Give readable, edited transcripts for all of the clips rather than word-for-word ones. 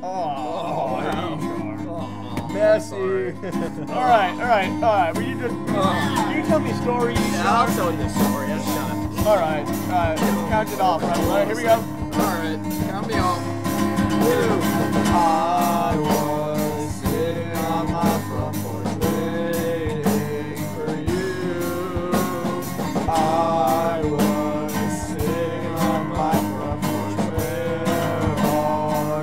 Oh, wow. messy. All right. Will you you tell me a story? Yeah, I'll tell you a story. That's kind of. All right. Count it off. All right, here we go. All right, count me off. I was sitting on my front porch waiting for you. I was sitting on my front porch. Where are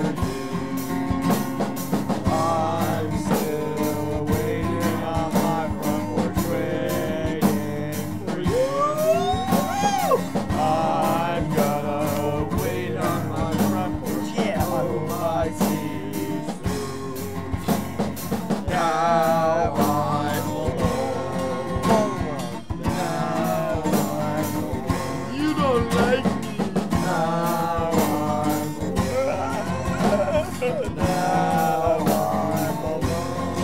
you? I'm still waiting on my front porch waiting for you. I'm gonna wait on my front porch. Yeah, I see through. Now I'm alone. Now I'm alone. You don't like me. Now I'm alone. Now I'm alone.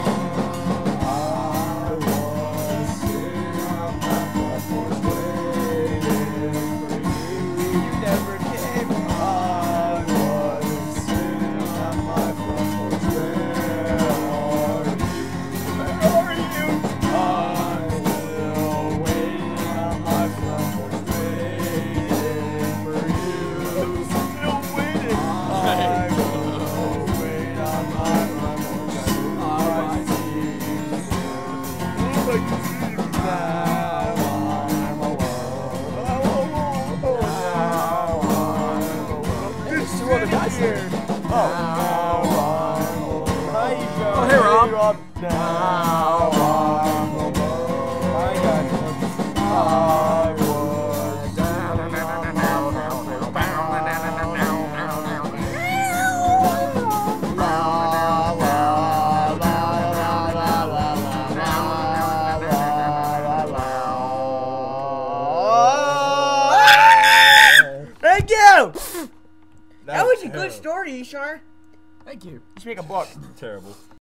I was sitting on my front porch waiting for you. You never came. I was sitting on my front porch. Where are you? I'm still waiting on my front porch waiting for you. Still waiting. I will wait on my front porch. I see you. Now I'm alone. Now I'm alone. There's two other guys here. Now I'm alone. Hi, Joe. Oh, hey, Rob. Now I'm alone. I got you. I was down and out. Thank you! That was a good story, Ishar. Thank you. You should make a book. Terrible.